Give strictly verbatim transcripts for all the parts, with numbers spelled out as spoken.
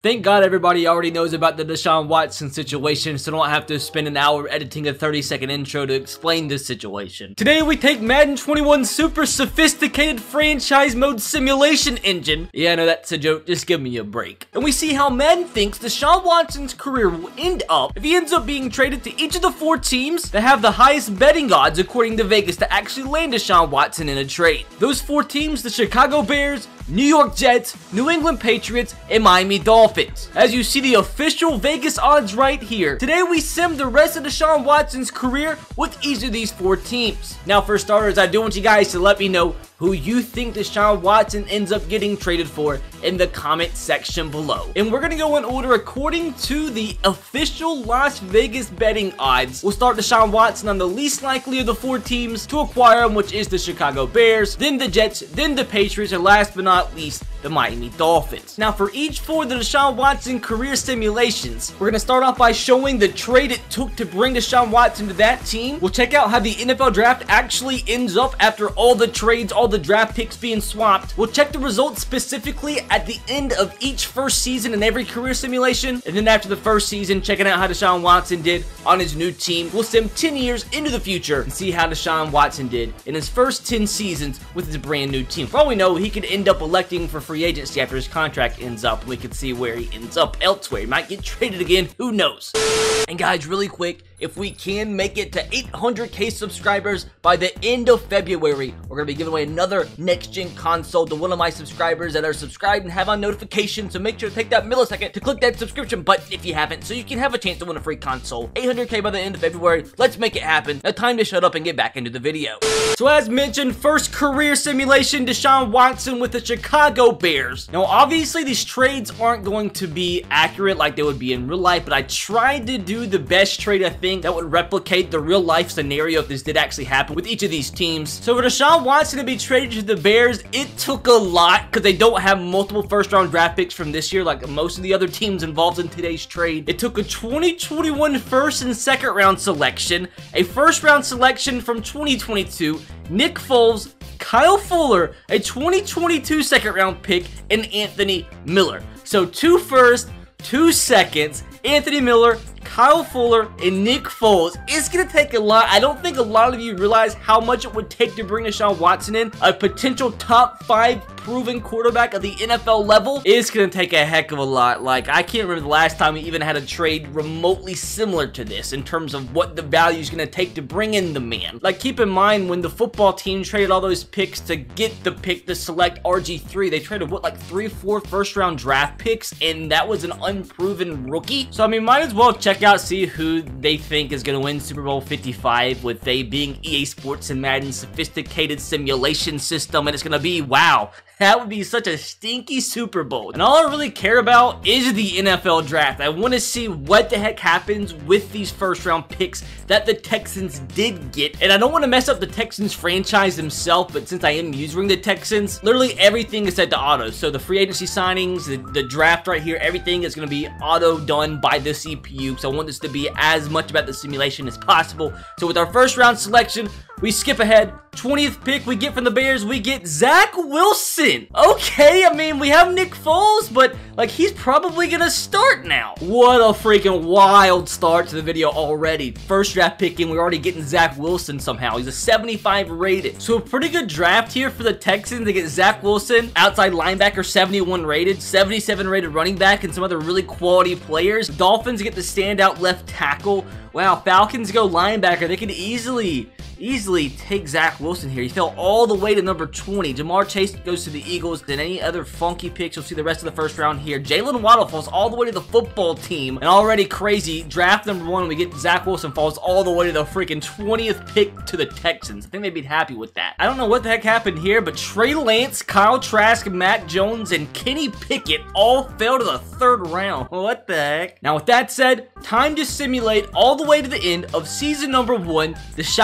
Thank God everybody already knows about the Deshaun Watson situation, so don't have to spend an hour editing a thirty second intro to explain this situation. Today we take Madden twenty-one's super sophisticated franchise mode simulation engine. Yeah, I know that's a joke, just give me a break. And we see how Madden thinks Deshaun Watson's career will end up if he ends up being traded to each of the four teams that have the highest betting odds according to Vegas to actually land Deshaun Watson in a trade. Those four teams, the Chicago Bears, New York Jets, New England Patriots, and Miami Dolphins. As you see the official Vegas odds right here. Today we sim the rest of Deshaun Watson's career with each of these four teams. Now for starters, I do want you guys to let me know who you think Deshaun Watson ends up getting traded for in the comment section below. And we're going to go in order according to the official Las Vegas betting odds. We'll start Deshaun Watson on the least likely of the four teams to acquire him, which is the Chicago Bears, then the Jets, then the Patriots, and last but not least, the Miami Dolphins. Now for each four of the Deshaun Watson career simulations, we're going to start off by showing the trade it took to bring Deshaun Watson to that team. We'll check out how the N F L draft actually ends up after all the trades, all the draft picks being swapped. We'll check the results specifically at the end of each first season in every career simulation, and then after the first season, checking out how Deshaun Watson did on his new team. We'll sim ten years into the future and see how Deshaun Watson did in his first ten seasons with his brand new team. For all we know, he could end up electing for free agency after his contract ends up, and we could see where he ends up elsewhere. He might get traded again, who knows. And guys, really quick, if we can make it to eight hundred K subscribers by the end of February, we're going to be giving away another next-gen console to one of my subscribers that are subscribed and have on notifications, so make sure to take that millisecond to click that subscription button if you haven't, so you can have a chance to win a free console. eight hundred K by the end of February. Let's make it happen. Now time to shut up and get back into the video. So as mentioned, first career simulation, Deshaun Watson with the Chicago Bears. Now obviously these trades aren't going to be accurate like they would be in real life, but I tried to do the best trade I think that would replicate the real life scenario if this did actually happen with each of these teams. So for Deshaun Watson to be traded to the Bears, it took a lot because they don't have multiple first round draft picks from this year like most of the other teams involved in today's trade. It took a twenty twenty-one first and second round selection, a first round selection from twenty twenty-two, Nick Foles, Kyle Fuller, a twenty twenty-two second round pick, and Anthony Miller. So two first, two seconds, Anthony Miller, Kyle Fuller, and Nick Foles. It's going to take a lot. I don't think a lot of you realize how much it would take to bring Deshaun Watson in. A potential top five proven quarterback of the N F L level. It's going to take a heck of a lot. Like, I can't remember the last time we even had a trade remotely similar to this in terms of what the value is going to take to bring in the man. Like, keep in mind when the football team traded all those picks to get the pick to select R G three, they traded, what, like three, four first round draft picks, and that was an unproven rookie. So, I mean, might as well check out, see who they think is going to win Super Bowl fifty-five, with they being E A Sports and Madden's sophisticated simulation system, and it's going to be, wow, that would be such a stinky Super Bowl. And all I really care about is the N F L draft. I want to see what the heck happens with these first round picks that the Texans did get. And I don't want to mess up the Texans franchise themselves, but since I am using the Texans, literally everything is set to auto. So the free agency signings, the, the draft right here, everything is going to be auto done by the C P U. So I want this to be as much about the simulation as possible. So with our first round selection, we skip ahead. twentieth pick we get from the Bears, we get Zach Wilson. Okay, I mean, we have Nick Foles, but like, he's probably gonna start now. What a freaking wild start to the video already. First draft picking, we're already getting Zach Wilson somehow. He's a seventy-five rated. So a pretty good draft here for the Texans to get Zach Wilson, outside linebacker, seventy-one rated, seventy-seven rated running back, and some other really quality players. Dolphins get the standout left tackle. Wow, Falcons go linebacker. They could easily, easily take Zach Wilson here. He fell all the way to number twenty. Jamar Chase goes to the Eagles. Then any other funky picks, you'll see the rest of the first round here. Jalen Waddle falls all the way to the football team. And already crazy, draft number one, we get Zach Wilson falls all the way to the freaking twentieth pick to the Texans. I think they'd be happy with that. I don't know what the heck happened here, but Trey Lance, Kyle Trask, Matt Jones, and Kenny Pickett all fell to the third round. What the heck? Now with that said, time to simulate all the way to the end of season number one, Deshaun Watson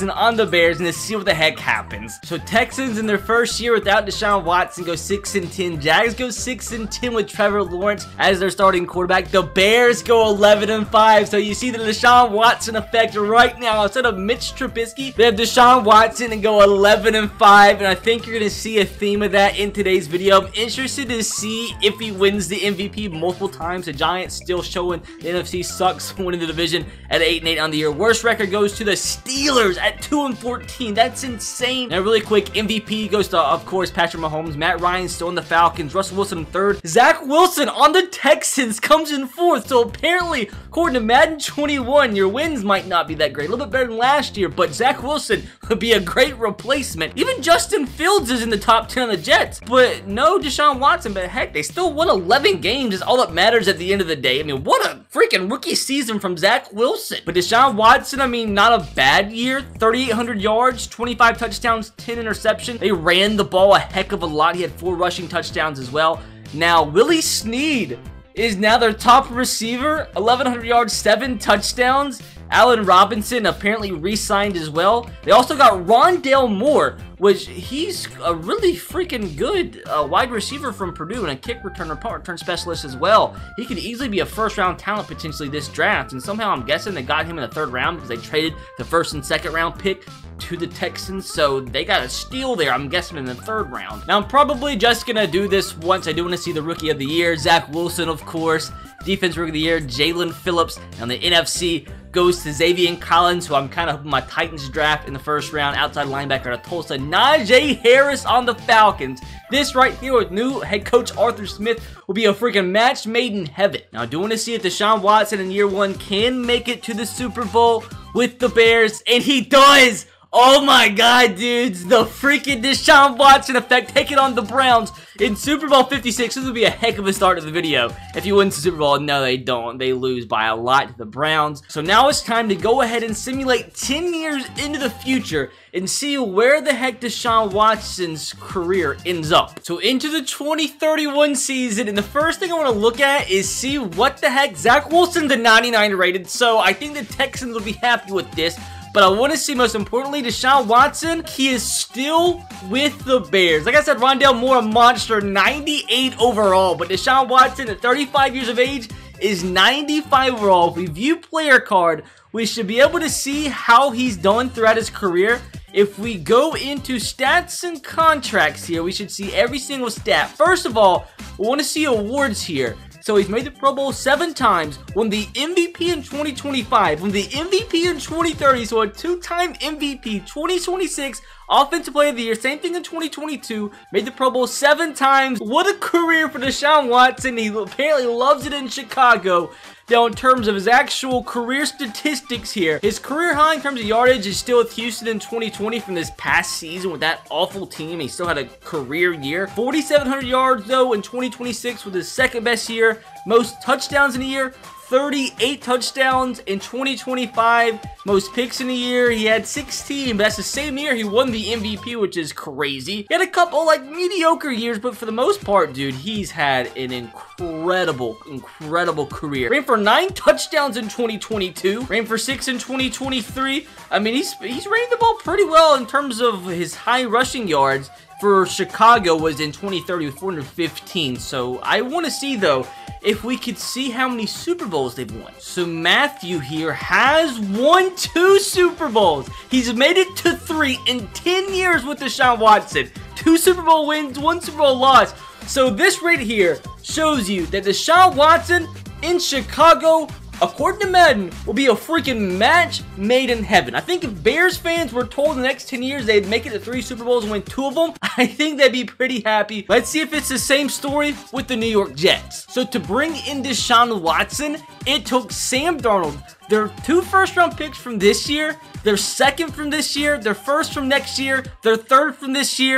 Watson on the Bears and to see what the heck happens. So Texans in their first year without Deshaun Watson go six and ten. Jags go six and ten with Trevor Lawrence as their starting quarterback. The Bears go eleven and five. So you see the Deshaun Watson effect right now. Instead of Mitch Trubisky, they have Deshaun Watson and go eleven and five. And I think you're going to see a theme of that in today's video. I'm interested to see if he wins the M V P multiple times. The Giants still showing the N F C sucks, winning the division at eight and eight on the year. Worst record goes to the Steelers at two and fourteen. That's insane. Now, really quick, M V P goes to, of course, Patrick Mahomes. Matt Ryan still in the Falcons. Russell Wilson in third. Zach Wilson on the Texans comes in fourth. So apparently, according to Madden twenty-one, your wins might not be that great. A little bit better than last year, but Zach Wilson would be a great replacement. Even Justin Fields is in the top ten on the Jets, but no Deshaun Watson. But heck, they still won eleven games. Is all that matters at the end of the day. I mean, what a freaking rookie season from Zach Wilson. But Deshaun Watson, I mean, not a bad year. thirty-eight hundred yards, twenty-five touchdowns, ten interceptions. They ran the ball a heck of a lot. He had four rushing touchdowns as well. Now, Willie Snead is now their top receiver. eleven hundred yards, seven touchdowns. Allen Robinson apparently re-signed as well. They also got Rondale Moore, which he's a really freaking good uh, wide receiver from Purdue and a kick returner, punt return specialist as well. He could easily be a first round talent potentially this draft, and somehow I'm guessing they got him in the third round because they traded the first and second round pick to the Texans, so they got a steal there, I'm guessing, in the third round. Now, I'm probably just gonna do this once. I do want to see the Rookie of the Year. Zach Wilson, of course. Defense Rookie of the Year, Jalen Phillips. And the N F C goes to Xavier Collins, who I'm kind of hoping my Titans draft in the first round. Outside linebacker out of Tulsa. Najee Harris on the Falcons. This right here with new head coach Arthur Smith will be a freaking match made in heaven. Now, I do want to see if Deshaun Watson in year one can make it to the Super Bowl with the Bears, and he does! Oh my god, dudes, the freaking Deshaun Watson effect taking on the Browns in Super Bowl fifty-six. This would be a heck of a start to the video if he wins the Super Bowl. No, they don't. They lose by a lot to the Browns. So now it's time to go ahead and simulate ten years into the future and see where the heck Deshaun Watson's career ends up. So into the twenty thirty-one season, and the first thing I want to look at is see what the heck Zach Wilson's a ninety-nine rated, so I think the Texans will be happy with this. But I want to see, most importantly, Deshaun Watson, he is still with the Bears. Like I said, Rondale Moore, a monster, ninety-eight overall. But Deshaun Watson, at thirty-five years of age, is ninety-five overall. If we view player card, we should be able to see how he's done throughout his career. If we go into stats and contracts here, we should see every single stat. First of all, we want to see awards here. So he's made the Pro Bowl seven times, won the M V P in twenty twenty-five, won the M V P in twenty thirty, so a two-time M V P, twenty twenty-six, Offensive Player of the Year, same thing in twenty twenty-two, made the Pro Bowl seven times. What a career for Deshaun Watson. He apparently loves it in Chicago. Now, in terms of his actual career statistics here, his career high in terms of yardage is still with Houston in twenty twenty from this past season with that awful team. He still had a career year. forty-seven hundred yards, though, in twenty twenty-six with his second best year. Most touchdowns in a year, thirty-eight touchdowns in twenty twenty-five. Most picks in a year, he had sixteen, but that's the same year he won the M V P, which is crazy. He had a couple, like, mediocre years, but for the most part, dude, he's had an incredible, incredible career. Ran for nine touchdowns in twenty twenty-two, ran for six in twenty twenty-three. I mean, he's, he's ran the ball pretty well in terms of his high rushing yards. For Chicago was in twenty thirty with four hundred fifteen. So I want to see, though, if we could see how many Super Bowls they've won. So Matthew here has won two Super Bowls. He's made it to three in ten years with Deshaun Watson. Two Super Bowl wins, one Super Bowl loss. So this right here shows you that Deshaun Watson in Chicago, according to Madden, will be a freaking match made in heaven. I think if Bears fans were told in the next ten years they'd make it to three Super Bowls and win two of them, I think they'd be pretty happy. Let's see if it's the same story with the New York Jets. So to bring in Deshaun Watson, it took Sam Darnold, their two first round picks from this year, their second from this year, their first from next year, their third from this year,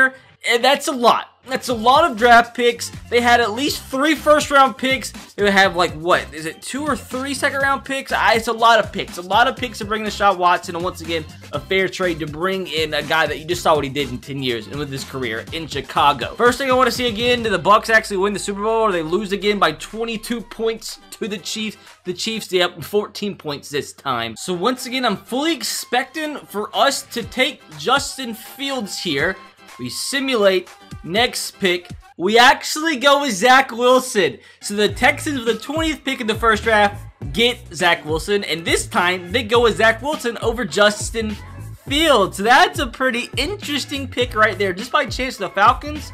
And that's a lot. That's a lot of draft picks. They had at least three first round picks. They would have like, what, is it two or three second round picks? I, it's a lot of picks. A lot of picks to bring in Deshaun Watson. And once again, a fair trade to bring in a guy that you just saw what he did in ten years and with his career in Chicago. First thing I want to see again, do the Bucs actually win the Super Bowl or they lose again by twenty-two points to the Chiefs? The Chiefs, they up fourteen points this time. So once again, I'm fully expecting for us to take Justin Fields here. We simulate next pick. We actually go with Zach Wilson. So the Texans with the twentieth pick in the first draft get Zach Wilson. And this time, they go with Zach Wilson over Justin Fields. So that's a pretty interesting pick right there. Just by chance, the Falcons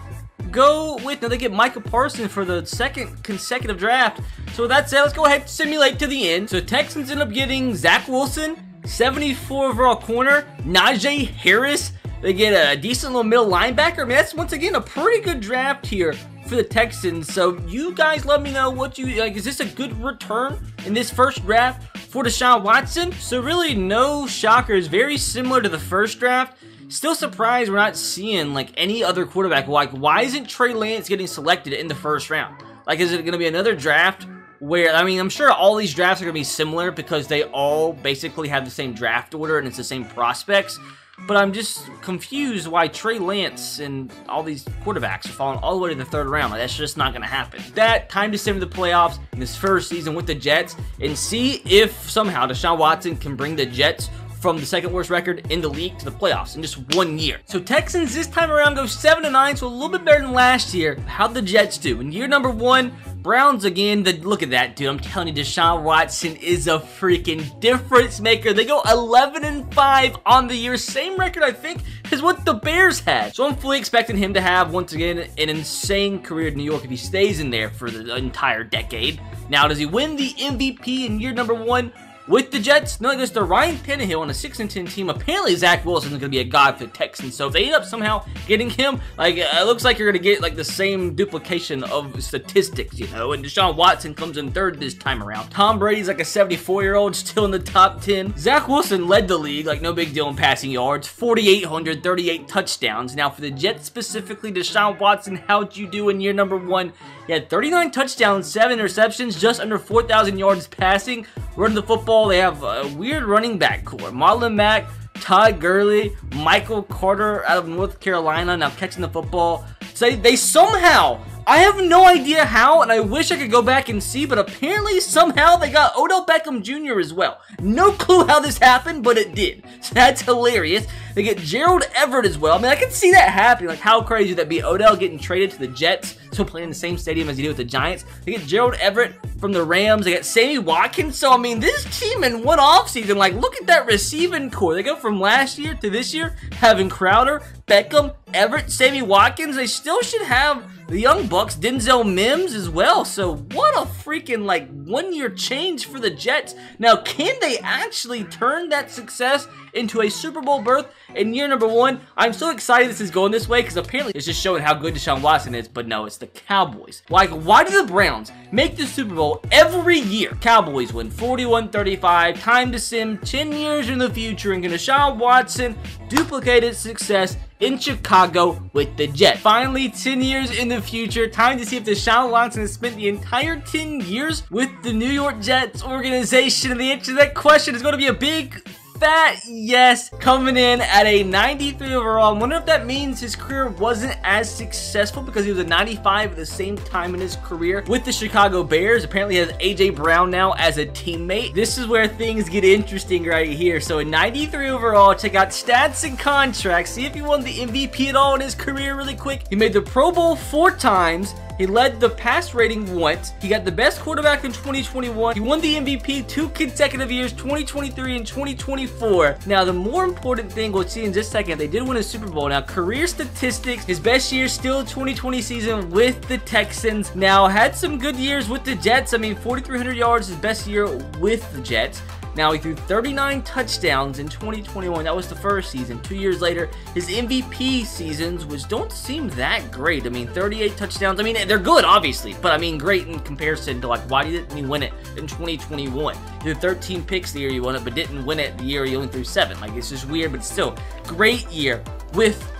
go with, now they get Micah Parsons for the second consecutive draft. So with that said, let's go ahead and simulate to the end. So Texans end up getting Zach Wilson, seventy-four overall corner, Najee Harris. They get a decent little middle linebacker. I mean, that's once again a pretty good draft here for the Texans. So you guys let me know what you like. Is this a good return in this first draft for Deshaun Watson? So really no shockers. Very similar to the first draft. Still surprised we're not seeing like any other quarterback. Like, why isn't Trey Lance getting selected in the first round? Like, is it going to be another draft where, I mean, I'm sure all these drafts are going to be similar because they all basically have the same draft order and it's the same prospects. But I'm just confused why Trey Lance and all these quarterbacks are falling all the way to the third round. Like, that's just not going to happen. That time to sim the playoffs in this first season with the Jets and see if somehow Deshaun Watson can bring the Jets from the second worst record in the league to the playoffs in just one year. So Texans this time around go seven to nine, so a little bit better than last year. How'd the Jets do? In year number one, Browns again. The, look at that, dude. I'm telling you, Deshaun Watson is a freaking difference maker. They go eleven and five on the year. Same record, I think, as what the Bears had. So I'm fully expecting him to have, once again, an insane career in New York if he stays in there for the entire decade. Now, does he win the M V P in year number one with the Jets? No, it goes to Ryan Tannehill on a six and ten team. Apparently, Zach Wilson is going to be a god for the Texans. So if they end up somehow getting him, like, it looks like you're going to get, like, the same duplication of statistics, you know, and Deshaun Watson comes in third this time around. Tom Brady's like a seventy-four-year-old, still in the top ten. Zach Wilson led the league, like, no big deal in passing yards, forty-eight hundred, thirty-eight touchdowns. Now, for the Jets specifically, Deshaun Watson, how'd you do in year number one? He had thirty-nine touchdowns, seven interceptions, just under four thousand yards passing. Running the football, they have a weird running back core. Marlon Mack, Todd Gurley, Michael Carter out of North Carolina, now catching the football. So they, they somehow, I have no idea how, and I wish I could go back and see, but apparently somehow they got Odell Beckham Junior as well. No clue how this happened, but it did. So that's hilarious. They get Gerald Everett as well. I mean, I can see that happening. Like, how crazy would that be? Odell getting traded to the Jets, so playing in the same stadium as he did with the Giants. They get Gerald Everett from the Rams. They get Sammy Watkins. So, I mean, this team in one offseason, like, look at that receiving core. They go from last year to this year, having Crowder, Beckham, Everett, Sammy Watkins. They still should have the Young Bucks, Denzel Mims as well. So what a freaking like one year change for the Jets. Now, can they actually turn that success into a Super Bowl berth in year number one? I'm so excited this is going this way because apparently it's just showing how good Deshaun Watson is, but no, it's the Cowboys. Like, why do the Browns make the Super Bowl every year? Cowboys win forty-one thirty-five, time to sim ten years in the future, and can Deshaun Watson duplicate his success in Chicago with the Jets? Finally, ten years in the future, time to see if Deshaun Watson has spent the entire ten years with the New York Jets organization, and the answer to that question is going to be a big fat yes, coming in at a ninety-three overall. I wonder if that means his career wasn't as successful because he was a ninety-five at the same time in his career with the Chicago Bears. Apparently he has A J Brown now as a teammate. This is where things get interesting right here. So a ninety-three overall, check out stats and contracts, see if he won the M V P at all in his career really quick. He made the Pro Bowl four times. He led the pass rating once. He got the best quarterback in twenty twenty-one. He won the M V P two consecutive years, twenty twenty-three and twenty twenty-four. Now, the more important thing we'll see in just a second, they did win a Super Bowl. Now, career statistics, his best year still twenty twenty season with the Texans. Now, had some good years with the Jets. I mean, forty-three hundred yards, his best year with the Jets. Now, he threw thirty-nine touchdowns in twenty twenty-one. That was the first season. Two years later, his M V P seasons, which don't seem that great. I mean, thirty-eight touchdowns. I mean, they're good, obviously, but I mean, great in comparison to, like, why didn't he win it in twenty twenty-one? He threw thirteen picks the year he won it, but didn't win it the year he only threw seven. Like, it's just weird, but still, great year with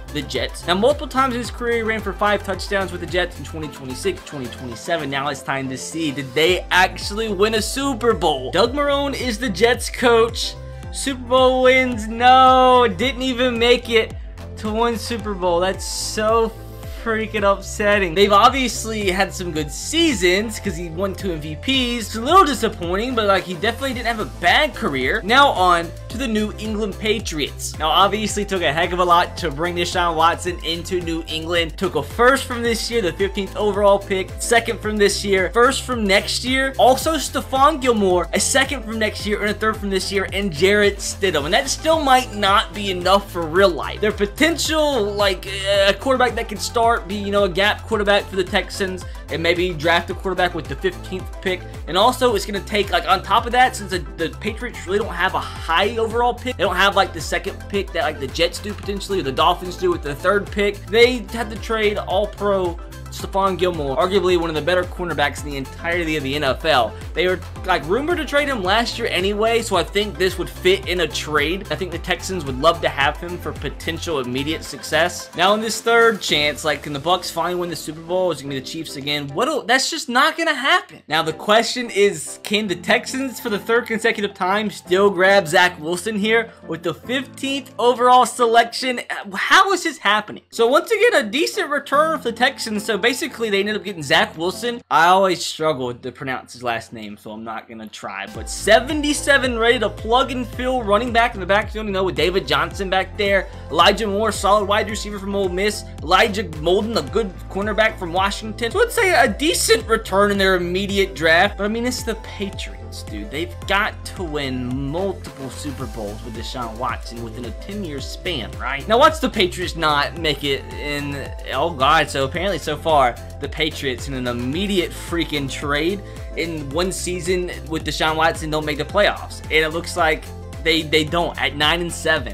the Jets. Now, multiple times in his career, he ran for five touchdowns with the Jets in twenty twenty-six, twenty twenty-seven. Now it's time to see, did they actually win a Super Bowl? Doug Marrone is the Jets coach. Super Bowl wins? No, didn't even make it to one Super Bowl. That's so freaking upsetting. They've obviously had some good seasons because he won two M V Ps. It's a little disappointing, but like he definitely didn't have a bad career. Now on to the New England Patriots. Now obviously took a heck of a lot to bring Deshaun Watson into New England. Took a first from this year, the fifteenth overall pick, second from this year, first from next year, also Stephon Gilmore, a second from next year, and a third from this year, and Jarrett Stidham. And that still might not be enough for real life. Their potential, like a quarterback that could start, be, you know, a gap quarterback for the Texans, and maybe draft a quarterback with the fifteenth pick. And also, it's going to take, like, on top of that, since the, the Patriots really don't have a high overall pick, they don't have, like, the second pick that, like, the Jets do potentially, or the Dolphins do with the third pick. They had to trade all-pro Stephon Gilmore, arguably one of the better cornerbacks in the entirety of the N F L. They were like rumored to trade him last year anyway, so I think this would fit in a trade. I think the Texans would love to have him for potential immediate success. Now in this third chance, like, can the Bucs finally win the Super Bowl? Is it gonna be the Chiefs again? What? That's just not gonna happen. Now the question is, can the Texans for the third consecutive time still grab Zach Wilson here with the fifteenth overall selection? How is this happening? So once again, a decent return for the Texans. So basically, they ended up getting Zach Wilson. I always struggle to pronounce his last name, so I'm not gonna try. But seventy-seven ready to plug and fill running back in the backfield, you know, with David Johnson back there, Elijah Moore, solid wide receiver from Ole Miss, Elijah Molden, a good cornerback from Washington. So I'd say a decent return in their immediate draft. But I mean, it's the Patriots, dude. They've got to win multiple Super Bowls with Deshaun Watson within a ten-year span, right? Now, watch the Patriots not make it in. Oh God! So apparently, so far. The Patriots in an immediate freaking trade in one season with Deshaun Watson don't make the playoffs, and it looks like they they don't at nine and seven.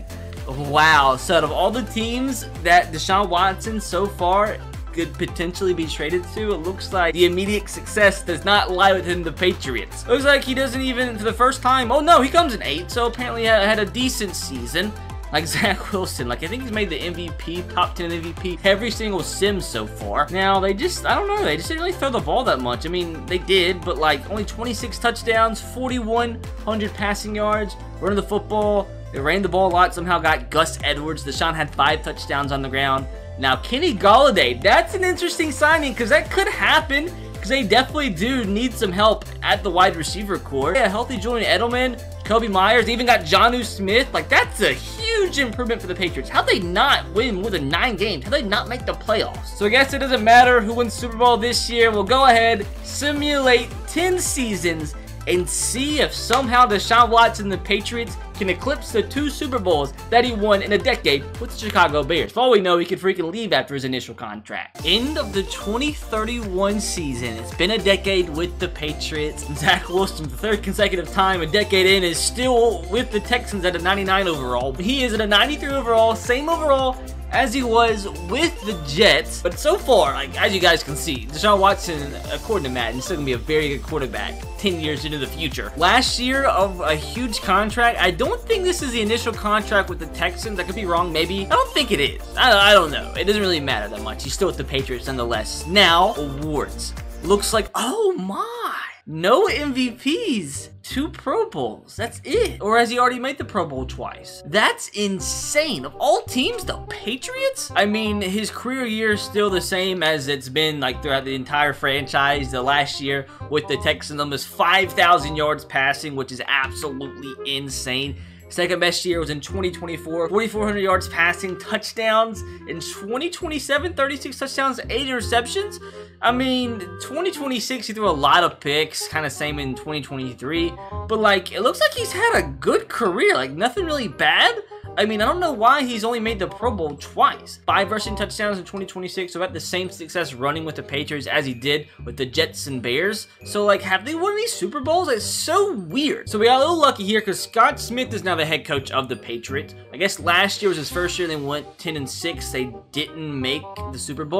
Wow! So out of all the teams that Deshaun Watson so far could potentially be traded to, it looks like the immediate success does not lie within the Patriots. Looks like he doesn't even for the first time. Oh no, he comes in eight, so apparently he had a decent season. Like Zach Wilson, like I think he's made the M V P, top ten M V P, every single sim so far. Now, they just, I don't know, they just didn't really throw the ball that much. I mean, they did, but like only twenty-six touchdowns, forty-one hundred passing yards, running the football. They ran the ball a lot, somehow got Gus Edwards. Deshaun had five touchdowns on the ground. Now, Kenny Golladay, that's an interesting signing because that could happen. Because they definitely do need some help at the wide receiver core. Yeah, healthy Julian Edelman, Kobe Myers, they even got Jonnu Smith. Like, that's a huge improvement for the Patriots. How'd they not win more than nine games? How'd they not make the playoffs? So I guess it doesn't matter who wins Super Bowl this year. We'll go ahead, simulate ten seasons, and see if somehow Deshaun Watson and the Patriots can eclipse the two Super Bowls that he won in a decade with the Chicago Bears. For all we know, he could freaking leave after his initial contract. End of the twenty thirty-one season. It's been a decade with the Patriots. Zach Wilson, the third consecutive time a decade in, is still with the Texans at a ninety-nine overall. He is at a ninety-three overall, same overall as he was with the Jets. But so far, like as you guys can see, Deshaun Watson, according to Madden, is still gonna be a very good quarterback ten years into the future. Last year of a huge contract. I don't think this is the initial contract with the Texans. I could be wrong, maybe. I don't think it is. I, I don't know. It doesn't really matter that much. He's still with the Patriots nonetheless. Now, awards. Looks like, oh my, no M V Ps. Two Pro Bowls. That's it. Or has he already made the Pro Bowl twice? That's insane. Of all teams, the Patriots? I mean, his career year is still the same as it's been like throughout the entire franchise. The last year with the Texans, almost five thousand yards passing, which is absolutely insane. Second best year was in twenty twenty-four, forty-four hundred yards passing, touchdowns. In twenty twenty-seven, thirty-six touchdowns, eight interceptions. I mean, twenty twenty-six, he threw a lot of picks, kind of same in twenty twenty-three. But, like, it looks like he's had a good career. Like, nothing really bad. I mean, I don't know why he's only made the Pro Bowl twice. Five rushing touchdowns in twenty twenty-six, so had the same success running with the Patriots as he did with the Jets and Bears. So, like, have they won any Super Bowls? It's so weird. So we got a little lucky here because Scott Smith is now the head coach of the Patriots. I guess last year was his first year. They went ten and six. They didn't make the Super Bowl.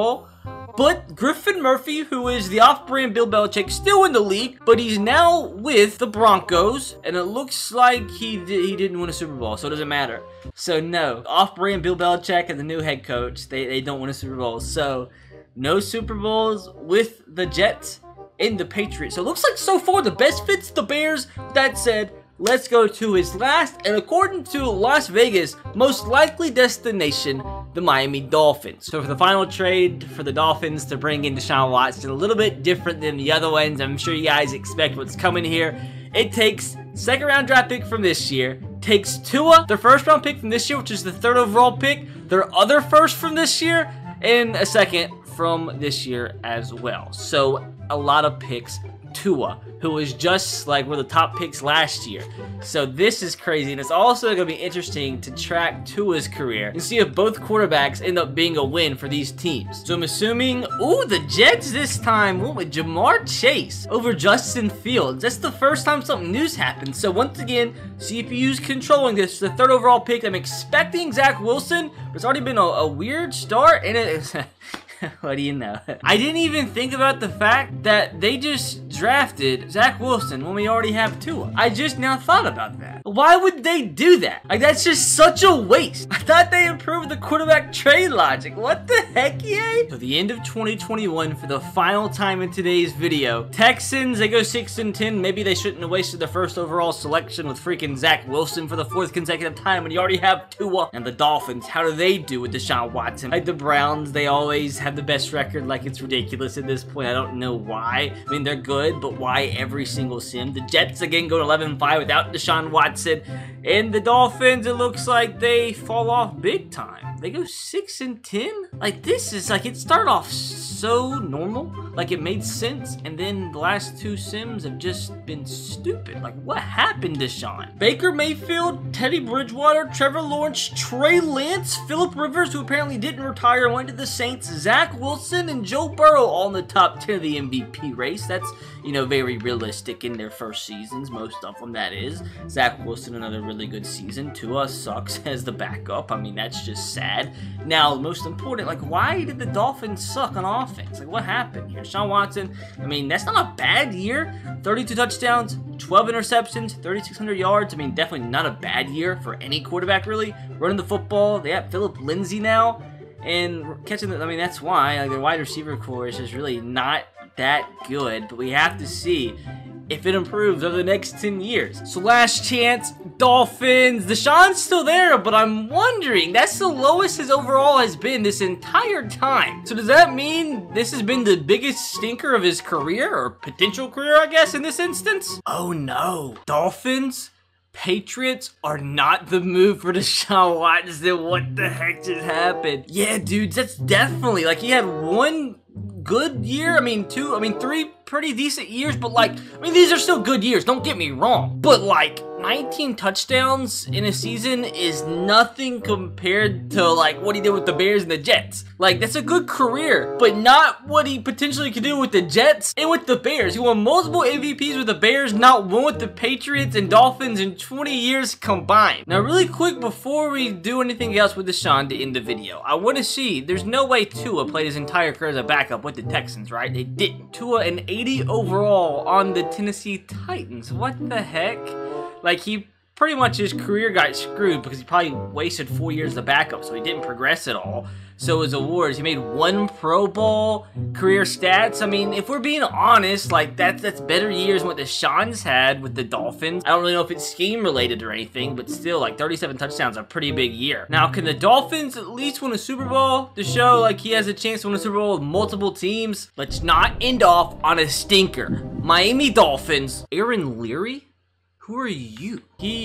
But Griffin Murphy, who is the off-brand Bill Belichick, still in the league, but he's now with the Broncos, and it looks like he di he didn't win a Super Bowl, so it doesn't matter. So no, off-brand Bill Belichick and the new head coach, they, they don't win a Super Bowl. So no Super Bowls with the Jets and the Patriots. So it looks like so far the best fits the Bears. That said, let's go to his last, and according to Las Vegas, most likely destination, the Miami Dolphins. So for the final trade for the Dolphins to bring in Deshaun Watson, a little bit different than the other ones. I'm sure you guys expect what's coming here. It takes second round draft pick from this year, takes Tua, their first round pick from this year, which is the third overall pick, their other first from this year, and a second from this year as well. So a lot of picks. Tua, who was just like one of the top picks last year. So this is crazy, and it's also going to be interesting to track Tua's career and see if both quarterbacks end up being a win for these teams. So I'm assuming, ooh, the Jets this time went with Jamar Chase over Justin Fields. That's the first time something new's happened. So once again, C P U's controlling this. The third overall pick. I'm expecting Zach Wilson, but it's already been a, a weird start, and it is... What do you know? I didn't even think about the fact that they just drafted Zach Wilson when we already have Tua. I just now thought about that. Why would they do that? Like, that's just such a waste. I thought they improved the quarterback trade logic. What the heck, yay? So the end of twenty twenty-one for the final time in today's video. Texans, they go six and ten. Maybe they shouldn't have wasted the first overall selection with freaking Zach Wilson for the fourth consecutive time when you already have Tua. And the Dolphins, how do they do with Deshaun Watson? Like the Browns, they always have the best record. Like, it's ridiculous at this point. I don't know why. I mean, they're good, but why every single sim? The Jets again go to eleven and five without Deshaun Watson. And the Dolphins, it looks like they fall off big time. They go six and ten? Like, this is like, it started off so normal. Like, it made sense, and then the last two sims have just been stupid. Like, what happened to Deshaun? Baker Mayfield, Teddy Bridgewater, Trevor Lawrence, Trey Lance, Phillip Rivers, who apparently didn't retire and went to the Saints, Zach Wilson, and Joe Burrow all in the top ten of the M V P race. That's, you know, very realistic in their first seasons, most of them, that is. Zach Wilson, another really good season. Tua sucks as the backup. I mean, that's just sad. Now, most important, like, why did the Dolphins suck on offense? Like, what happened here? Deshaun Watson, I mean, that's not a bad year. thirty-two touchdowns, twelve interceptions, thirty-six hundred yards. I mean, definitely not a bad year for any quarterback, really. Running the football, they have Phillip Lindsay now. And catching the, I mean, that's why, like, the wide receiver core is just really not that good. But we have to see if it improves over the next ten years. So last chance, Dolphins. Deshaun's still there, but I'm wondering, that's the lowest his overall has been this entire time. So does that mean this has been the biggest stinker of his career, or potential career, I guess, in this instance? Oh no. Dolphins? Patriots are not the move for Deshaun Watson. What the heck just happened? Yeah, dudes, that's definitely, like, he had one good year. I mean, two, I mean, three pretty decent years, but, like, I mean, these are still good years, don't get me wrong. But, like, nineteen touchdowns in a season is nothing compared to, like, what he did with the Bears and the Jets. Like, that's a good career, but not what he potentially could do with the Jets and with the Bears. He won multiple M V Ps with the Bears, not one with the Patriots and Dolphins in twenty years combined. Now, really quick, before we do anything else with Deshaun to end the video, I want to see, there's no way Tua played his entire career as a backup with the Texans, right? They didn't. Tua an eighty overall on the Tennessee Titans. What the heck? Like, he pretty much, his career got screwed because he probably wasted four years as a backup, so he didn't progress at all. So his awards, he made one Pro Bowl, career stats. I mean, if we're being honest, like, that's that's better years than what Deshaun's had with the Dolphins. I don't really know if it's scheme related or anything, but still, like, thirty-seven touchdowns is a pretty big year. Now, can the Dolphins at least win a Super Bowl to show, like, he has a chance to win a Super Bowl with multiple teams? Let's not end off on a stinker. Miami Dolphins, Aaron Leary? Who are you?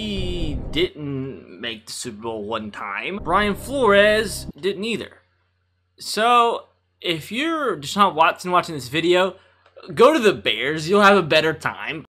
He didn't make the Super Bowl one time. Brian Flores didn't either. So, if you're Deshaun Watson watching this video, go to the Bears. You'll have a better time.